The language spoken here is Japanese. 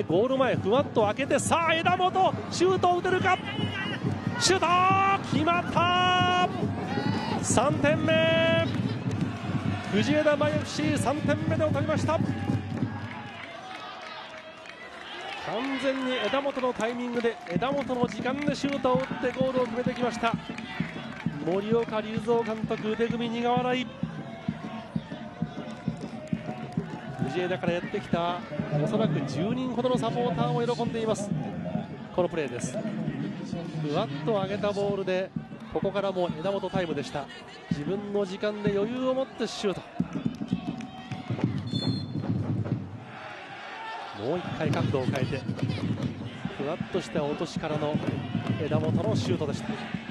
ゴール前ふわっと開けて、さあ枝本シュートを打てるか。シュート決まった。3点目、藤枝真 FC3 点目で取りました。完全に枝本のタイミングで、枝本の時間でシュートを打ってゴールを決めてきました。森岡隆三監督、腕組み苦笑い。藤枝からやってきたおそらく10人ほどのサポーターも喜んでいます。このプレーです。ふわっと上げたボールで、ここからもう枝本タイムでした。自分の時間で余裕を持ってシュート。もう一回角度を変えて、ふわっとした落としからの枝本のシュートでした。